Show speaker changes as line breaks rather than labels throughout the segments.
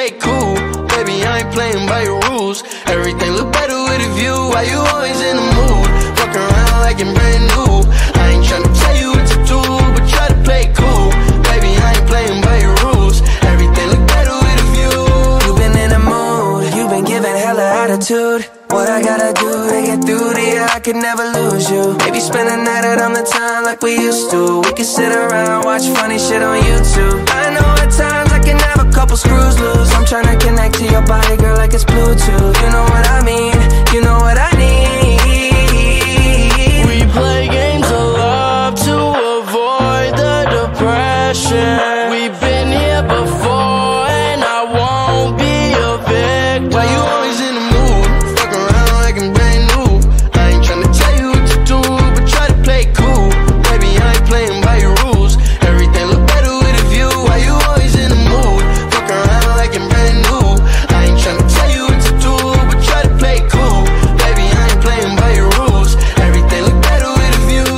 play cool. Baby, I ain't playing by your rules. Everything look better with a view. Why you always in the mood? Fuck around like you're brand new. I ain't tryna tell you what to do, but try to play cool. Baby, I ain't playing by your rules. Everything look better with a view.
You've been in the mood, you've been giving hella attitude. What I gotta do to get through to you, I could never lose you. Maybe spend the night out on the town like we used to. We could sit around, watch funny shit on YouTube. I know at times I can have a couple screws loose. I'm tryna connect to your body, girl, like it's Bluetooth. You know what I mean, you know what I need.
We play games of love to avoid the depression. We've been here before and I won't be a victim.
Why you always in the mood? Fuck around like I'm brand new. I ain't tryna tell you what to do, but try to play cool. Baby, I ain't playing by your rules. Everything look better with a view. Why you always in the mood? Fuck around like I'm brand new. I ain't tryna tell you what to do, but try to play cool. Baby, I ain't playing by your rules. Everything look better with a view,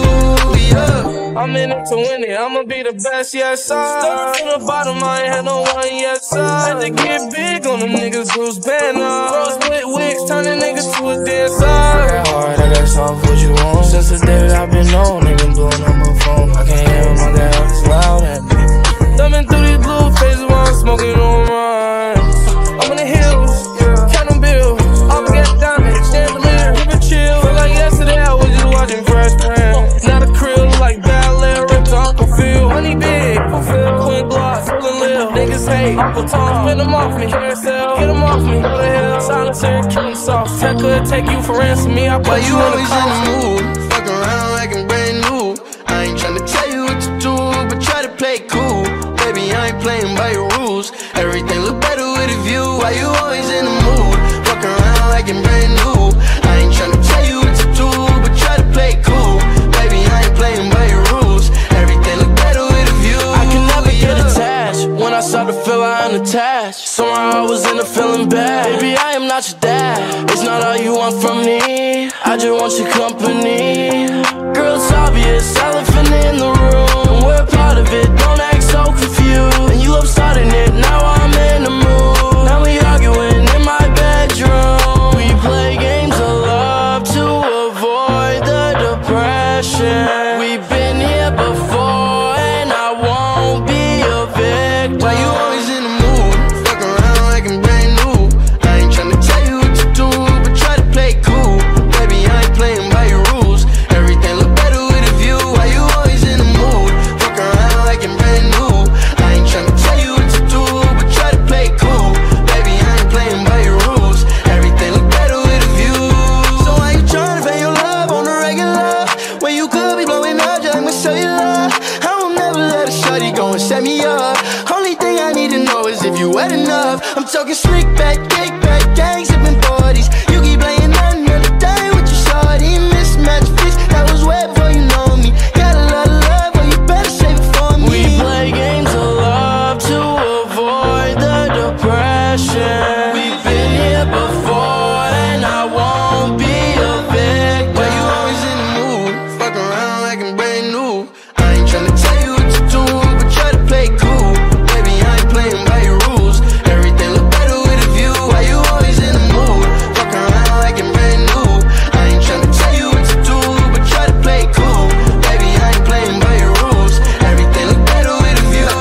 yeah.
I'm in it to win it, I'ma be the best, yes sir. Started from the bottom, I ain't had no one, yes sir. Had to get big on them niggas, Bruce Banner. Rose with wigs, turn the niggas to a dancer. I got hard, I got soft, what you want? Since the day that I've been on, nigga blowing up my phone. I can't hear my girl, it's loud at me. Thumbing through these blue phases while I'm smoking on mine. I'm in the hills, counting bills. All forget diamonds, stand the mirror, keep it chill. Feel like yesterday I was just watching Fresh Prince. Now the crib like ballet, ripped to Uncle Phil. Money big, fulfill, Queen Block, full of lil. Niggas hate, Uncle Tom, spin them off me. Carousel, get them off me, go to hell. Silencer, killing soft. Tecca take you for ransom, me, I put you in the
always in the mood? Fuck around like I'm brand new. I ain't tryna tell you what to do, but try to play cool. Baby, I ain't playing by your rules. Everything look better with a view. Why you always in the mood? Fuck around like I'm brand new. I ain't tryna tell you what to do, but try to play cool. Baby, I ain't playing by your rules. Everything look better with a view.
I can never get attached. When I start to feel I'm unattached, somehow I was in a feeling bad. Baby, I am not your dad. It's not all you want from me. I just want your company. Girl, it's obvious, elephant in the room. We're part of it, don't act so confused. And you love starting it, now I'm in the mood. Now we arguing in my bedroom. We play games of love to avoid the depression. We've been here before and I won't be a victim.
Why you always in the mood? Fuck around like I'm brand new. I ain't tryna tell you what to do, but try to play cool. Baby, I ain't playing by your rules. Everything look better with a view. Why you always in the mood? Fuck around like I'm brand new. I ain't tryna tell you what to do, but try to play cool. Baby, I ain't playing by your rules. Everything look better with a view. So why you tryna pay your love on the regular when you could be blowing up just like my cellular? I will never let a shorty go and set me up. Only thing I need to know is if you wet enough. I'm talking slick back, kick back, gang sipping 40s. You keep playing another day with your shorty. Mismatch fish, that was wet before you know me. Got a lot of love, but you better save it for me.
We play games of love to avoid the depression. We've been here before and I won't be a victim.
Why you always in the mood? Fuck around like I'm brand new. I ain't tryna tell you what to do, but try to play cool. Baby, I ain't playing by your rules. Everything look better with a view. Why you always in the mood? Fuck around like I'm brand new. I ain't tryna tell you what to do, but try to play cool. Baby, I ain't playing by your rules. Everything look better with a view.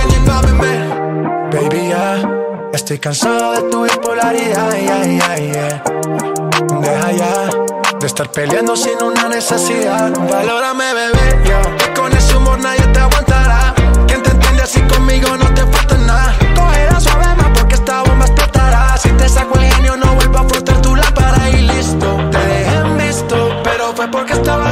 Baby, ya estoy cansado de tu bipolaridad, Deja ya de estar peleando sin una necesidad. Valórame, bebé, que con ese humor nadie te aguantará. Quien te entiende así conmigo no te falta nada. Cógela suave más porque esta bomba explotará. Si te saco el genio no vuelvo a frotar tu lámpara y listo. Te dejé en visto, pero fue porque estaba